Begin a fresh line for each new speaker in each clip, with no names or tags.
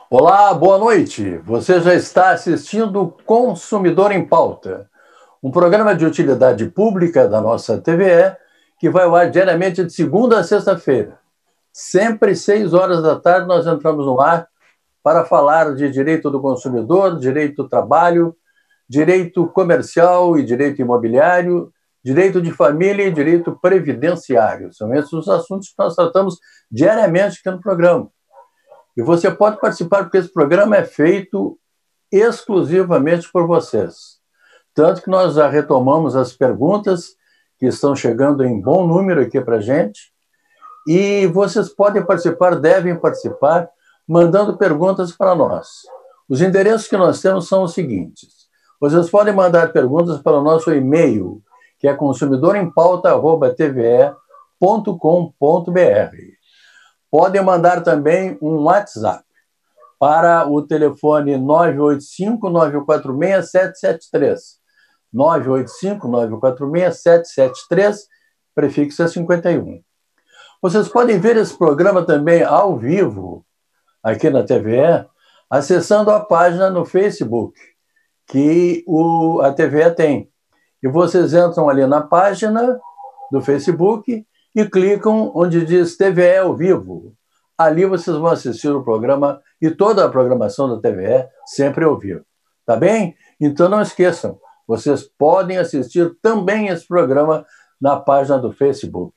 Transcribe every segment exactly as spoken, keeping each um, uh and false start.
Olá, boa noite. Você já está assistindo Consumidor em Pauta, um programa de utilidade pública da nossa T V E que vai ao ar diariamente de segunda a sexta-feira. Sempre seis horas da tarde nós entramos no ar para falar de direito do consumidor, direito do trabalho, direito comercial e direito imobiliário, direito de família e direito previdenciário. São esses os assuntos que nós tratamos diariamente aqui no programa. E você pode participar porque esse programa é feito exclusivamente por vocês. Tanto que nós já retomamos as perguntas que estão chegando em bom número aqui para a gente. E vocês podem participar, devem participar, mandando perguntas para nós. Os endereços que nós temos são os seguintes. Vocês podem mandar perguntas para o nosso e-mail, que é consumidorempauta arroba t v e ponto com ponto b r. Podem mandar também um WhatsApp para o telefone nove oito cinco, nove quatro seis, sete sete três. nove oito cinco, nove quatro seis, sete sete três, prefixo é cinquenta e um. Vocês podem ver esse programa também ao vivo, aqui na T V E, acessando a página no Facebook, que o, a T V E tem. E vocês entram ali na página do Facebook e clicam onde diz T V E ao vivo. Ali vocês vão assistir o programa e toda a programação da T V E sempre ao vivo. Tá bem? Então não esqueçam, vocês podem assistir também esse programa na página do Facebook.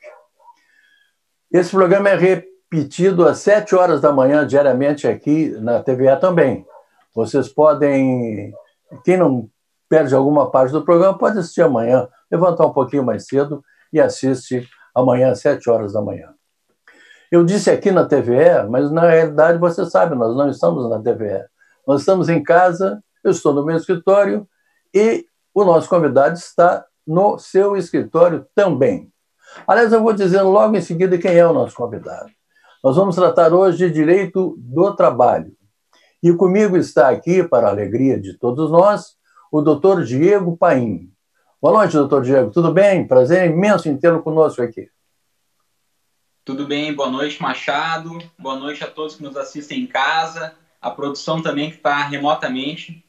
Esse programa é repetido às sete horas da manhã diariamente aqui na T V E também. Vocês podem, quem não perde alguma parte do programa, pode assistir amanhã, levantar um pouquinho mais cedo e assiste amanhã às sete horas da manhã. Eu disse aqui na T V E, mas na realidade você sabe, nós não estamos na T V E. Nós estamos em casa, eu estou no meu escritório e o nosso convidado está no seu escritório também. Aliás, eu vou dizer logo em seguida quem é o nosso convidado. Nós vamos tratar hoje de direito do trabalho. E comigo está aqui, para a alegria de todos nós, o doutor Diego Paim. Boa noite, doutor Diego. Tudo bem? Prazer imenso em tê-lo conosco aqui.
Tudo bem. Boa noite, Machado. Boa noite a todos que nos assistem em casa. A produção também que está remotamente.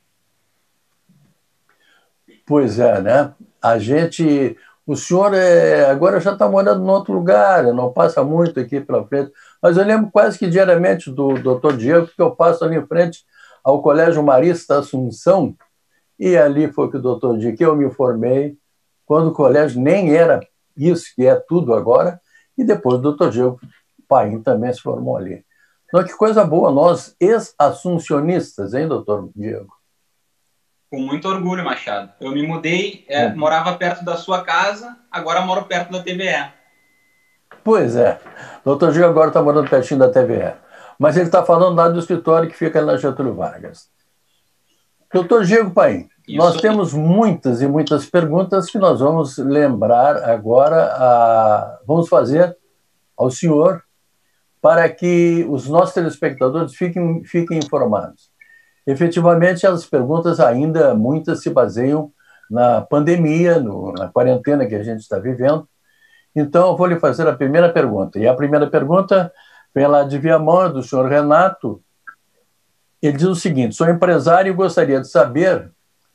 Pois é, né? A gente... O senhor é, agora já está morando em outro lugar, não passa muito aqui pela frente, mas eu lembro quase que diariamente do doutor Diego, porque eu passo ali em frente ao Colégio Marista Assunção, e ali foi que o doutor Diego, que eu me formei, quando o colégio nem era isso que é tudo agora, e depois o doutor Diego Paim também se formou ali. Então, que coisa boa, nós ex-assuncionistas, hein, doutor Diego?
Com muito orgulho, Machado. Eu me mudei, é, hum. morava perto da sua casa, agora moro perto da T V E.
Pois é. O doutor Diego agora está morando pertinho da T V E. Mas ele está falando lá do escritório que fica ali na Getúlio Vargas. doutor Diego Paim, Isso nós aí. temos muitas e muitas perguntas que nós vamos lembrar agora, a... vamos fazer ao senhor para que os nossos telespectadores fiquem, fiquem informados. Efetivamente, as perguntas ainda, muitas se baseiam na pandemia, no, na quarentena que a gente está vivendo. Então, eu vou lhe fazer a primeira pergunta. E a primeira pergunta vem lá de Viamão, do senhor Renato. Ele diz o seguinte: sou empresário e gostaria de saber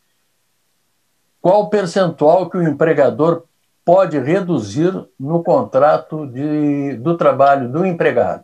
qual o percentual que o empregador pode reduzir no contrato de, do trabalho do empregado.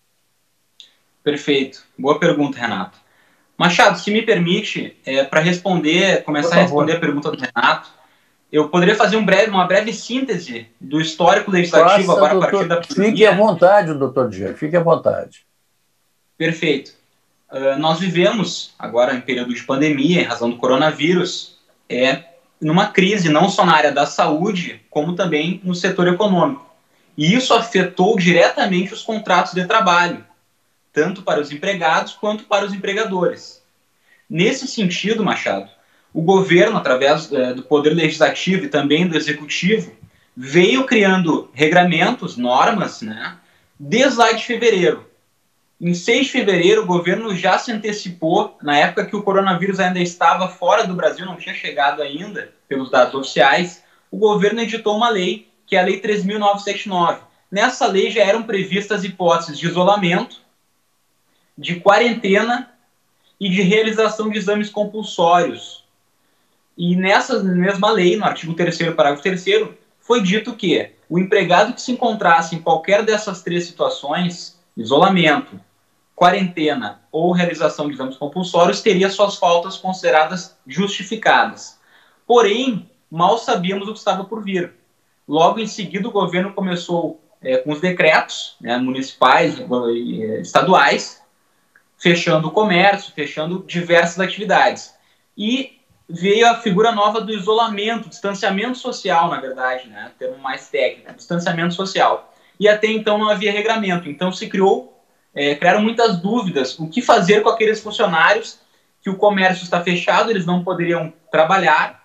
Perfeito. Boa pergunta, Renato. Machado, se me permite, é, para responder, começar a responder a pergunta do Renato, eu poderia fazer um breve, uma breve síntese do histórico legislativo
Faça,
agora
doutor,
a partir da pandemia.
Fique à vontade, doutor Diego, fique à vontade.
Perfeito. Uh, nós vivemos agora em período de pandemia, em razão do coronavírus, é, numa crise não só na área da saúde, como também no setor econômico. E isso afetou diretamente os contratos de trabalho, tanto para os empregados quanto para os empregadores. Nesse sentido, Machado, o governo, através é, do Poder Legislativo e também do Executivo, veio criando regramentos, normas, né, desde lá de fevereiro. Em seis de fevereiro, o governo já se antecipou, na época que o coronavírus ainda estava fora do Brasil, não tinha chegado ainda, pelos dados oficiais, o governo editou uma lei, que é a Lei três mil novecentos e setenta e nove. Nessa lei já eram previstas hipóteses de isolamento, de quarentena e de realização de exames compulsórios. E nessa mesma lei, no artigo terceiro, parágrafo terceiro, foi dito que o empregado que se encontrasse em qualquer dessas três situações, isolamento, quarentena ou realização de exames compulsórios, teria suas faltas consideradas justificadas. Porém, mal sabíamos o que estava por vir. Logo em seguida, o governo começou é, com os decretos, né, municipais e estaduais, fechando o comércio, fechando diversas atividades. E veio a figura nova do isolamento, distanciamento social, na verdade, né, termo mais técnico, distanciamento social. E até então não havia regramento. Então se criou, é, criaram muitas dúvidas, o que fazer com aqueles funcionários que o comércio está fechado, eles não poderiam trabalhar,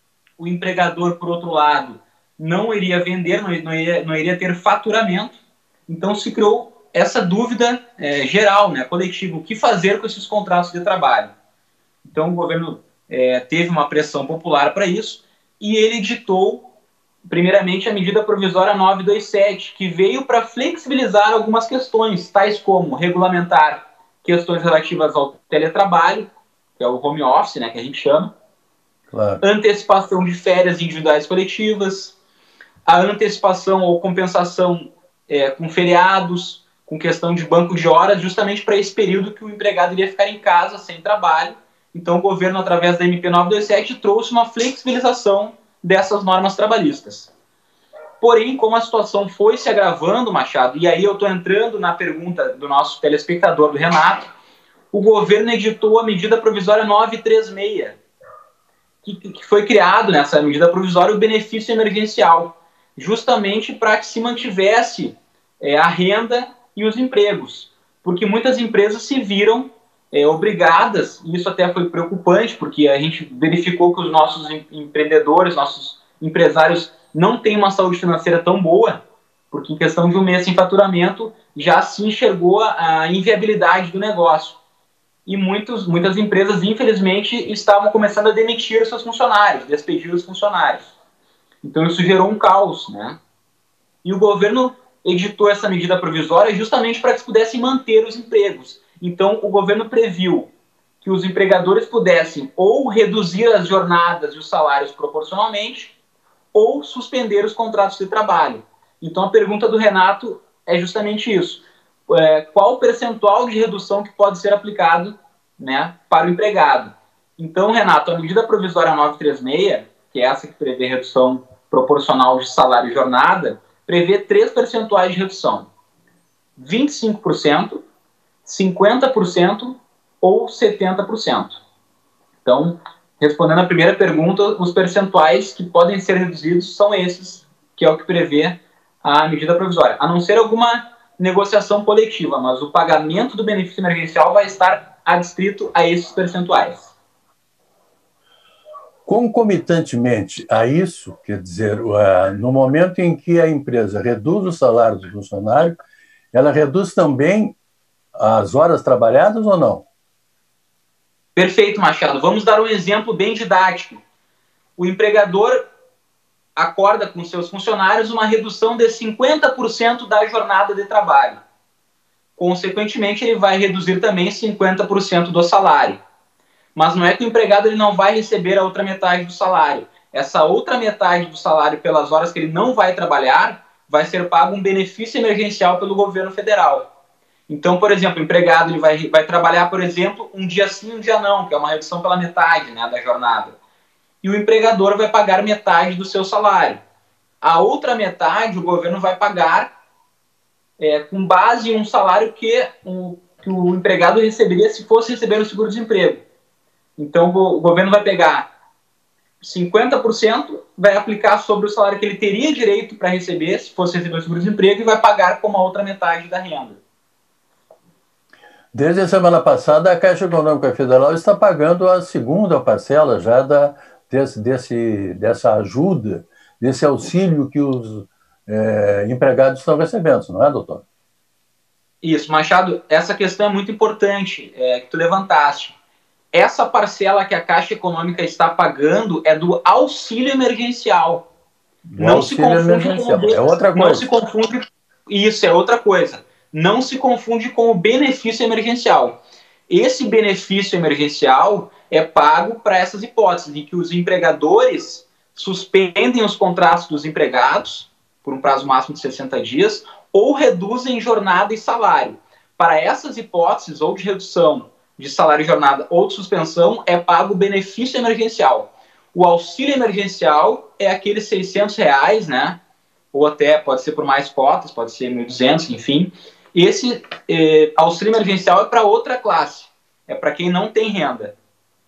o empregador, por outro lado, não iria vender, não, não, iria, não iria ter faturamento. Então se criou essa dúvida é, geral, né, coletiva, o que fazer com esses contratos de trabalho. Então o governo é, teve uma pressão popular para isso e ele editou, primeiramente, a medida provisória novecentos e vinte e sete, que veio para flexibilizar algumas questões, tais como regulamentar questões relativas ao teletrabalho, que é o home office, né, que a gente chama, claro. Antecipação de férias individuais coletivas, a antecipação ou compensação é, com feriados, com questão de banco de horas, justamente para esse período que o empregado iria ficar em casa, sem trabalho. Então o governo, através da M P novecentos e vinte e sete, trouxe uma flexibilização dessas normas trabalhistas. Porém, como a situação foi se agravando, Machado, e aí eu estou entrando na pergunta do nosso telespectador, do Renato, o governo editou a medida provisória novecentos e trinta e seis, que, que foi criado nessa medida provisória o benefício emergencial, justamente para que se mantivesse é, a renda e os empregos, porque muitas empresas se viram é, obrigadas, e isso até foi preocupante, porque a gente verificou que os nossos empreendedores, nossos empresários não têm uma saúde financeira tão boa, porque em questão de um mês sem faturamento já se enxergou a inviabilidade do negócio. E muitos, muitas empresas, infelizmente, estavam começando a demitir os seus funcionários, despedir os funcionários. Então isso gerou um caos, né? E o governo editou essa medida provisória justamente para que se pudessem manter os empregos. Então o governo previu que os empregadores pudessem ou reduzir as jornadas e os salários proporcionalmente, ou suspender os contratos de trabalho. Então a pergunta do Renato é justamente isso. É, qual o percentual de redução que pode ser aplicado, né, para o empregado? Então, Renato, a medida provisória novecentos e trinta e seis, que é essa que prevê redução proporcional de salário e jornada, prevê três percentuais de redução: vinte e cinco por cento, cinquenta por cento ou setenta por cento. Então, respondendo à primeira pergunta, os percentuais que podem ser reduzidos são esses, que é o que prevê a medida provisória. A não ser alguma negociação coletiva, mas o pagamento do benefício emergencial vai estar adstrito a esses percentuais.
Concomitantemente a isso, quer dizer, no momento em que a empresa reduz o salário do funcionário, ela reduz também as horas trabalhadas ou não?
Perfeito, Machado. Vamos dar um exemplo bem didático. O empregador acorda com seus funcionários uma redução de cinquenta por cento da jornada de trabalho. Consequentemente, ele vai reduzir também cinquenta por cento do salário. Mas não é que o empregado ele não vai receber a outra metade do salário. Essa outra metade do salário, pelas horas que ele não vai trabalhar, vai ser pago um benefício emergencial pelo governo federal. Então, por exemplo, o empregado ele vai, vai trabalhar, por exemplo, um dia sim, um dia não, que é uma redução pela metade, né, da jornada. E o empregador vai pagar metade do seu salário. A outra metade o governo vai pagar é, com base em um salário que, um, que o empregado receberia se fosse receber o seguro-desemprego. Então o governo vai pegar cinquenta por cento, vai aplicar sobre o salário que ele teria direito para receber se fosse receber o seguro-desemprego e vai pagar como a outra metade da renda.
Desde a semana passada, a Caixa Econômica Federal está pagando a segunda parcela já da Desse, desse, dessa ajuda, desse auxílio que os é, empregados estão recebendo, não é, doutor?
Isso, Machado, essa questão é muito importante, é, que tu levantaste. Essa parcela que a Caixa Econômica está pagando é do auxílio emergencial.
Do não auxílio se confunde emergencial, com o... é outra coisa.
Não se confunde... Isso, é outra coisa. Não se confunde com o benefício emergencial. Esse benefício emergencial é pago para essas hipóteses, em que os empregadores suspendem os contratos dos empregados por um prazo máximo de sessenta dias ou reduzem jornada e salário. Para essas hipóteses, ou de redução de salário e jornada ou de suspensão, é pago o benefício emergencial. O auxílio emergencial é aqueles seiscentos reais, né? Ou até pode ser por mais cotas, pode ser mil e duzentos, enfim. Esse eh, auxílio emergencial é para outra classe, é para quem não tem renda.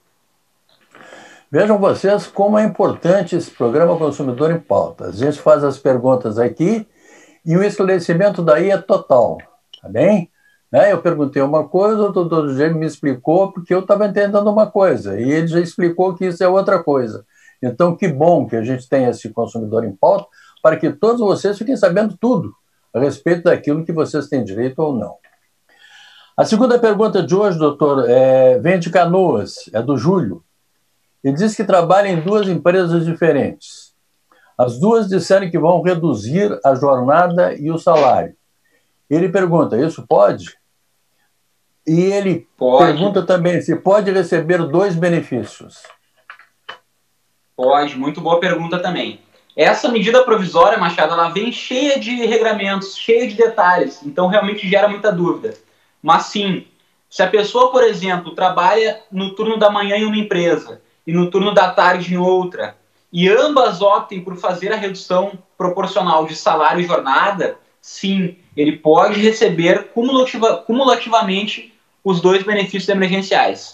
Vejam vocês como é importante esse programa Consumidor em Pauta. A gente faz as perguntas aqui e o esclarecimento daí é total, tá bem? Né? Eu perguntei uma coisa, o doutor Diego me explicou porque eu estava entendendo uma coisa e ele já explicou que isso é outra coisa. Então, que bom que a gente tem esse Consumidor em Pauta para que todos vocês fiquem sabendo tudo a respeito daquilo que vocês têm direito ou não. A segunda pergunta de hoje, doutor, é, vem de Canoas, é do Júlio. Ele diz que trabalha em duas empresas diferentes. As duas disseram que vão reduzir a jornada e o salário. Ele pergunta, isso pode? E ele pode. Pergunta também se pode receber dois benefícios.
Pode, muito boa pergunta também. Essa medida provisória, Machado, ela vem cheia de regramentos, cheia de detalhes, então realmente gera muita dúvida. Mas sim, se a pessoa, por exemplo, trabalha no turno da manhã em uma empresa e no turno da tarde em outra, e ambas optem por fazer a redução proporcional de salário e jornada, sim, ele pode receber cumulativa, cumulativamente os dois benefícios emergenciais.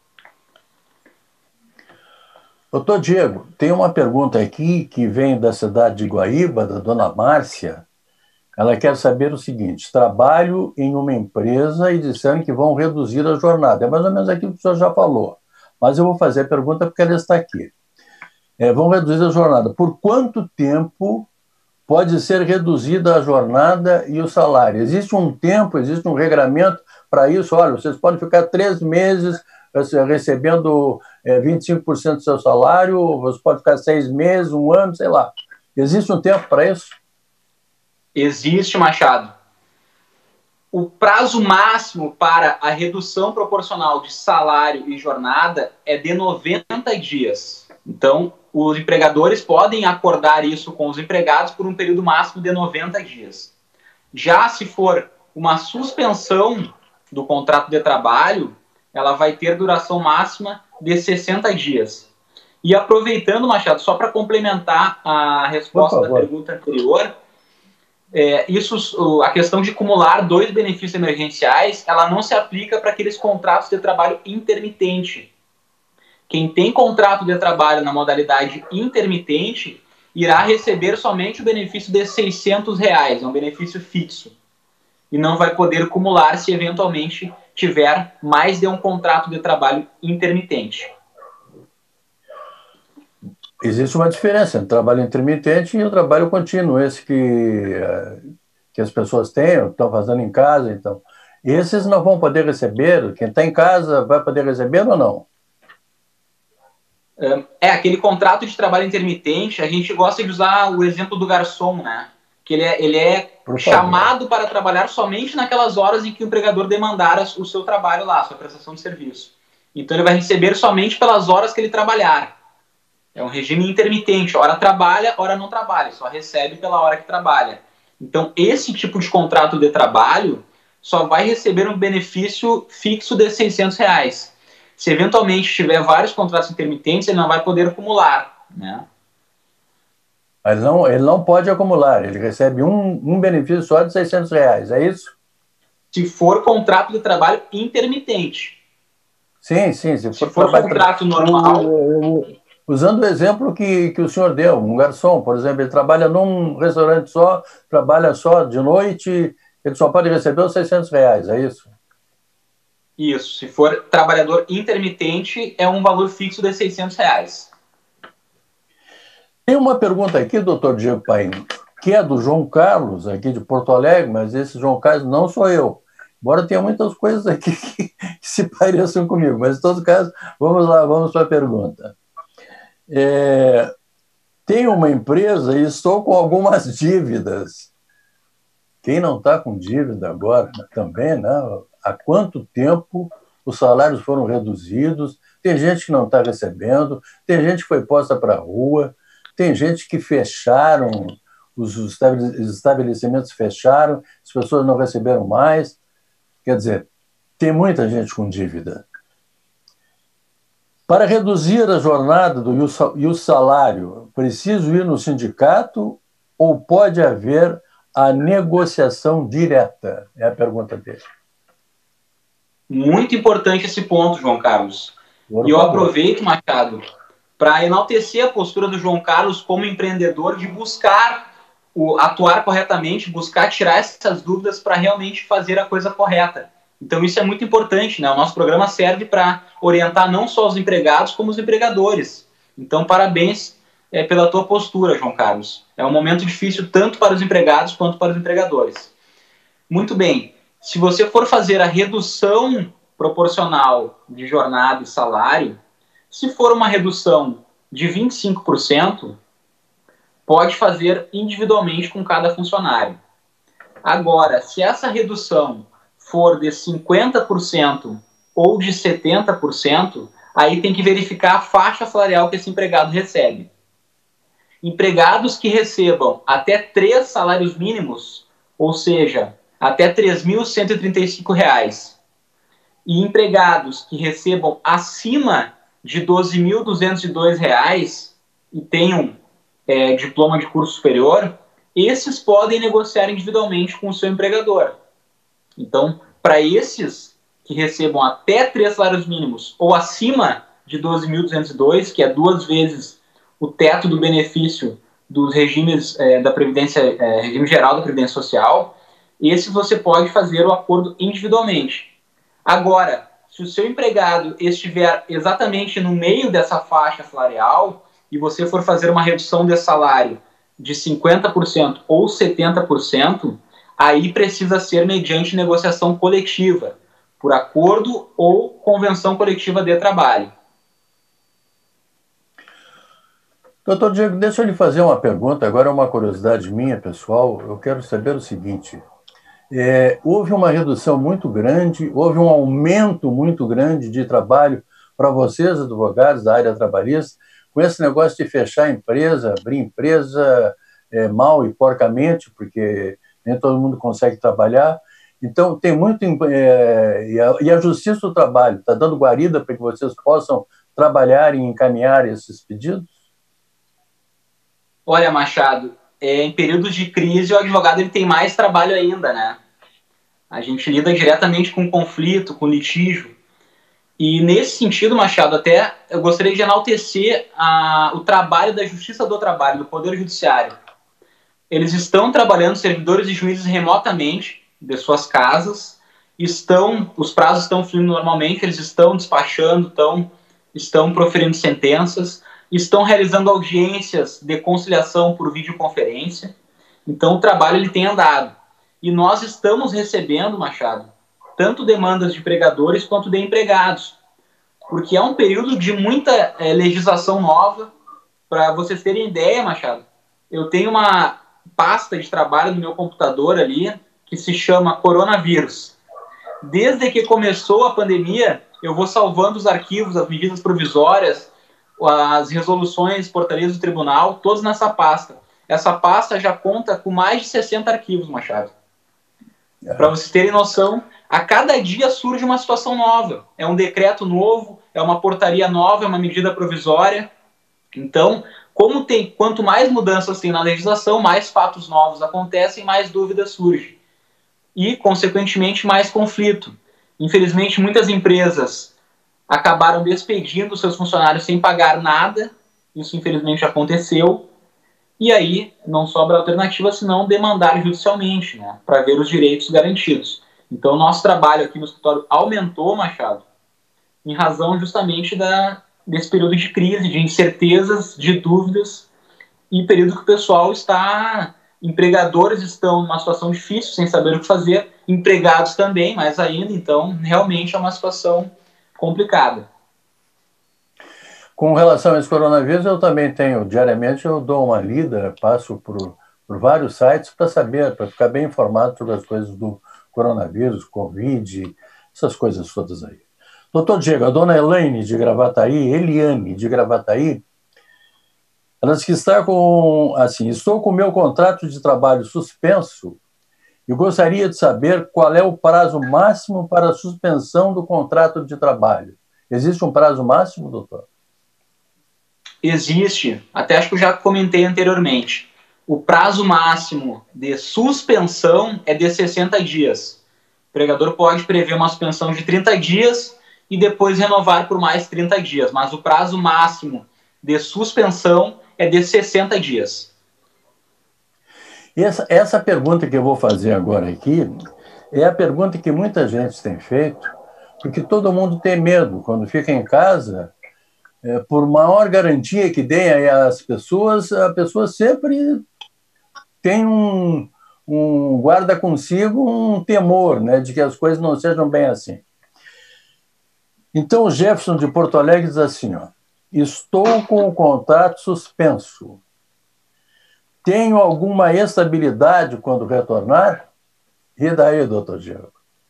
Doutor Diego, tem uma pergunta aqui que vem da cidade de Guaíba, da dona Márcia. Ela quer saber o seguinte: trabalho em uma empresa e disseram que vão reduzir a jornada. É mais ou menos aquilo que o senhor já falou, mas eu vou fazer a pergunta porque ela está aqui. É, vão reduzir a jornada. Por quanto tempo pode ser reduzida a jornada e o salário? Existe um tempo, existe um regramento para isso? Olha, vocês podem ficar três meses recebendo é, vinte e cinco por cento do seu salário, você pode ficar seis meses, um ano, sei lá. Existe um tempo para isso?
Existe, Machado. O prazo máximo para a redução proporcional de salário e jornada é de noventa dias. Então, os empregadores podem acordar isso com os empregados por um período máximo de noventa dias. Já se for uma suspensão do contrato de trabalho, ela vai ter duração máxima de sessenta dias. E aproveitando, Machado, só para complementar a resposta da pergunta anterior, é, isso, a questão de acumular dois benefícios emergenciais, ela não se aplica para aqueles contratos de trabalho intermitente. Quem tem contrato de trabalho na modalidade intermitente irá receber somente o benefício de seiscentos reais, é um benefício fixo. E não vai poder acumular se eventualmente tiver mais de um contrato de trabalho intermitente.
Existe uma diferença entre o trabalho intermitente e o trabalho contínuo, esse que, que as pessoas têm, estão fazendo em casa. Então, esses não vão poder receber? Quem está em casa vai poder receber ou não?
É, aquele contrato de trabalho intermitente, a gente gosta de usar o exemplo do garçom, né? Que ele é, ele é chamado para trabalhar somente naquelas horas em que o empregador demandar o seu trabalho lá, a sua prestação de serviço. Então ele vai receber somente pelas horas que ele trabalhar. É um regime intermitente, hora trabalha, hora não trabalha, só recebe pela hora que trabalha. Então esse tipo de contrato de trabalho só vai receber um benefício fixo de seiscentos reais. Se eventualmente tiver vários contratos intermitentes, ele não vai poder acumular, né?
Mas não, ele não pode acumular, ele recebe um, um benefício só de seiscentos reais, é isso?
Se for contrato de trabalho intermitente.
Sim, sim. Se for,
se for contrato tra... normal...
Usando o exemplo que, que o senhor deu, um garçom, por exemplo, ele trabalha num restaurante só, trabalha só de noite, ele só pode receber os seiscentos reais, é isso?
Isso. Se for trabalhador intermitente, é um valor fixo de seiscentos reais.
Tem uma pergunta aqui, doutor Diego Paim, que é do João Carlos, aqui de Porto Alegre, mas esse João Carlos não sou eu. Embora tenha muitas coisas aqui que, que se pareçam comigo, mas em todo caso, vamos lá, vamos para a pergunta. É, tenho uma empresa e estou com algumas dívidas. Quem não está com dívida agora também, né? Há quanto tempo os salários foram reduzidos, tem gente que não está recebendo, tem gente que foi posta para a rua, tem gente que fecharam, os estabelecimentos fecharam, as pessoas não receberam mais. Quer dizer, tem muita gente com dívida. Para reduzir a jornada do, e o salário, preciso ir no sindicato ou pode haver a negociação direta? É a pergunta dele.
Muito importante esse ponto, João Carlos.
Por
e eu
favor.
aproveito, Machado, para enaltecer a postura do João Carlos como empreendedor de buscar o, atuar corretamente, buscar tirar essas dúvidas para realmente fazer a coisa correta. Então isso é muito importante, né? O nosso programa serve para orientar não só os empregados, como os empregadores. Então, parabéns é, pela tua postura, João Carlos. É um momento difícil tanto para os empregados quanto para os empregadores. Muito bem. Se você for fazer a redução proporcional de jornada e salário, se for uma redução de vinte e cinco por cento, pode fazer individualmente com cada funcionário. Agora, se essa redução for de cinquenta por cento ou de setenta por cento, aí tem que verificar a faixa salarial que esse empregado recebe. Empregados que recebam até três salários mínimos, ou seja, até três mil cento e trinta e cinco reais, e empregados que recebam acima de doze mil duzentos e dois reais e tenham é, diploma de curso superior, esses podem negociar individualmente com o seu empregador. Então, para esses que recebam até três salários mínimos ou acima de doze mil duzentos e dois, que é duas vezes o teto do benefício dos regimes é, da Previdência, é, regime geral da Previdência Social, esses você pode fazer o acordo individualmente. Agora, se o seu empregado estiver exatamente no meio dessa faixa salarial e você for fazer uma redução de salário de cinquenta por cento ou setenta por cento, aí precisa ser mediante negociação coletiva, por acordo ou convenção coletiva de trabalho.
Doutor Diego, deixa eu lhe fazer uma pergunta, agora é uma curiosidade minha, pessoal. Eu quero saber o seguinte. É, houve uma redução muito grande, houve um aumento muito grande de trabalho para vocês, advogados da área trabalhista, com esse negócio de fechar a empresa, abrir empresa é, mal e porcamente, porque nem todo mundo consegue trabalhar. Então, tem muito... É, e, a, e a Justiça do Trabalho está dando guarida para que vocês possam trabalhar e encaminhar esses pedidos?
Olha, Machado, é, em períodos de crise, o advogado ele tem mais trabalho ainda, né? A gente lida diretamente com conflito, com litígio. E nesse sentido, Machado, até eu gostaria de enaltecer a, o trabalho da Justiça do Trabalho, do Poder Judiciário. Eles estão trabalhando, servidores e juízes, remotamente de suas casas, estão, os prazos estão fluindo normalmente, eles estão despachando, estão, estão proferindo sentenças, estão realizando audiências de conciliação por videoconferência. Então o trabalho ele tem andado. E nós estamos recebendo, Machado, tanto demandas de empregadores quanto de empregados, porque é um período de muita é, legislação nova. Para vocês terem ideia, Machado, eu tenho uma pasta de trabalho no meu computador ali que se chama coronavírus. Desde que começou a pandemia, eu vou salvando os arquivos, as medidas provisórias, as resoluções, portarias do tribunal, todos nessa pasta. Essa pasta já conta com mais de sessenta arquivos, Machado. É. Para vocês terem noção, a cada dia surge uma situação nova. É um decreto novo, é uma portaria nova, é uma medida provisória. Então, como tem, quanto mais mudanças tem na legislação, mais fatos novos acontecem, mais dúvidas surgem. E, consequentemente, mais conflito. Infelizmente, muitas empresas acabaram despedindo seus funcionários sem pagar nada. Isso, infelizmente, aconteceu. E aí, não sobra alternativa senão demandar judicialmente, né, para ver os direitos garantidos. Então, o nosso trabalho aqui no escritório aumentou, Machado, em razão justamente da, desse período de crise, de incertezas, de dúvidas, e período que o pessoal está... Empregadores estão numa situação difícil, sem saber o que fazer, empregados também, mais ainda, então, realmente é uma situação complicada.
Com relação a esse coronavírus, eu também tenho, diariamente eu dou uma lida, passo por, por vários sites para saber, para ficar bem informado sobre as coisas do coronavírus, Covid, essas coisas todas aí. Doutor Diego, a dona Elaine de Gravataí, Eliane de Gravataí, ela diz que está com, assim, estou com o meu contrato de trabalho suspenso e gostaria de saber qual é o prazo máximo para a suspensão do contrato de trabalho. Existe um prazo máximo, doutor?
Existe, até acho que eu já comentei anteriormente. O prazo máximo de suspensão é de sessenta dias. O empregador pode prever uma suspensão de trinta dias e depois renovar por mais trinta dias, mas o prazo máximo de suspensão é de sessenta dias.
Essa, essa pergunta que eu vou fazer agora aqui é a pergunta que muita gente tem feito, porque todo mundo tem medo quando fica em casa. É, por maior garantia que deem às pessoas, a pessoa sempre tem um, um guarda consigo um temor, né, de que as coisas não sejam bem assim. Então, o Jefferson de Porto Alegre diz assim, ó, estou com o contrato suspenso. Tenho alguma estabilidade quando retornar? E daí, doutor Diego?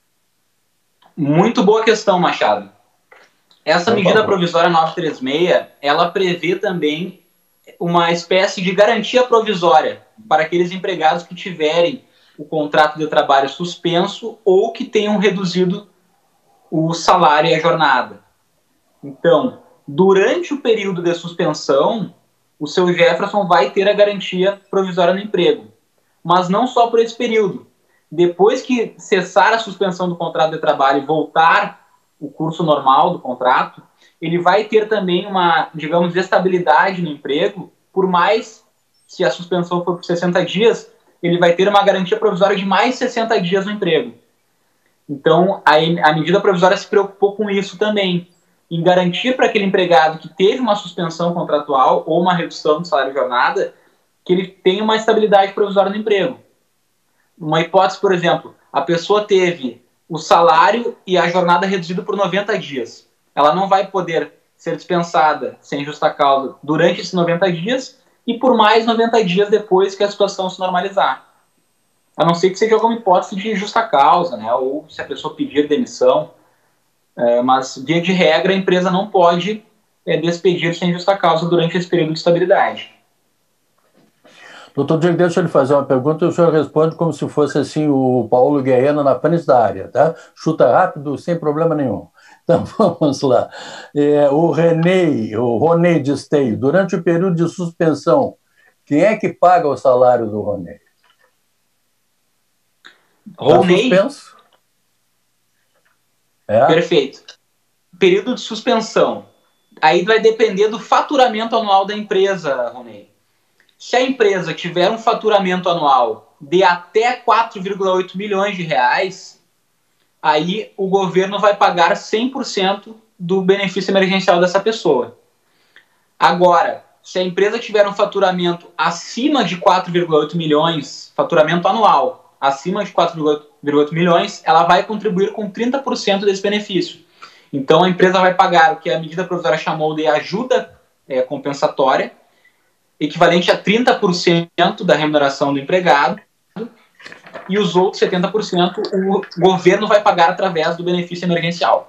Muito boa questão, Machado. Essa medida provisória novecentos e trinta e seis, ela prevê também uma espécie de garantia provisória para aqueles empregados que tiverem o contrato de trabalho suspenso ou que tenham reduzido o salário e a jornada. Então, durante o período de suspensão, o seu Jefferson vai ter a garantia provisória no emprego. Mas não só por esse período. Depois que cessar a suspensão do contrato de trabalho e voltar o curso normal do contrato, ele vai ter também uma, digamos, estabilidade no emprego, por mais, se a suspensão for por sessenta dias, ele vai ter uma garantia provisória de mais sessenta dias no emprego. Então, a, a medida provisória se preocupou com isso também, em garantir para aquele empregado que teve uma suspensão contratual ou uma redução do salário de jornada, que ele tenha uma estabilidade provisória no emprego. Uma hipótese, por exemplo, a pessoa teve o salário e a jornada reduzida por noventa dias. Ela não vai poder ser dispensada sem justa causa durante esses noventa dias e por mais noventa dias depois que a situação se normalizar. A não ser que seja alguma hipótese de justa causa, né? Ou se a pessoa pedir demissão. É, mas, via de regra, a empresa não pode é, despedir sem justa causa durante esse período de estabilidade.
Doutor Diego, deixa eu lhe fazer uma pergunta e o senhor responde como se fosse assim o Paulo Guerreiro na frente da área, tá? Chuta rápido, sem problema nenhum. Então, vamos lá. É, o René, o Ronei de Esteio, durante o período de suspensão, quem é que paga o salário do Ronei?
Ronei?
Tá suspenso? É.
Perfeito. Período de suspensão. Aí vai depender do faturamento anual da empresa, Ronei. Se a empresa tiver um faturamento anual de até quatro vírgula oito milhões de reais, aí o governo vai pagar cem por cento do benefício emergencial dessa pessoa. Agora, se a empresa tiver um faturamento acima de quatro vírgula oito milhões, faturamento anual acima de quatro vírgula oito milhões, ela vai contribuir com trinta por cento desse benefício. Então a empresa vai pagar o que a medida provisória chamou de ajuda é, compensatória, equivalente a trinta por cento da remuneração do empregado, e os outros setenta por cento o governo vai pagar através do benefício emergencial.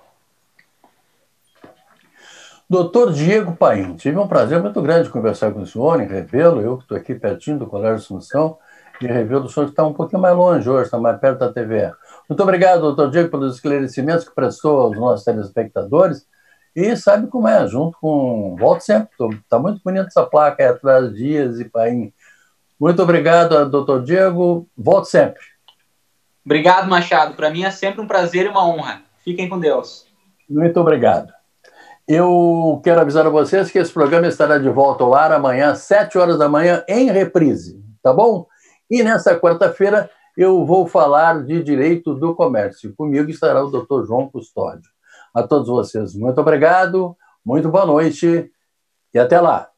Doutor Diego Paim, tive um prazer muito grande conversar com o senhor, em revê-lo, eu que estou aqui pertinho do Colégio Assunção, e revê-lo o senhor que está um pouquinho mais longe hoje, está mais perto da T V E. Muito obrigado, doutor Diego, pelos esclarecimentos que prestou aos nossos telespectadores. E sabe como é, junto com... Volte sempre, está muito bonita essa placa aí atrás, Dias e Paim. Muito obrigado, doutor Diego. Volte sempre.
Obrigado, Machado. Para mim é sempre um prazer e uma honra. Fiquem com Deus.
Muito obrigado. Eu quero avisar a vocês que esse programa estará de volta ao ar amanhã, às sete horas da manhã, em reprise, tá bom? E nessa quarta-feira eu vou falar de direito do comércio. Comigo estará o doutor João Custódio. A todos vocês, muito obrigado, muito boa noite e até lá.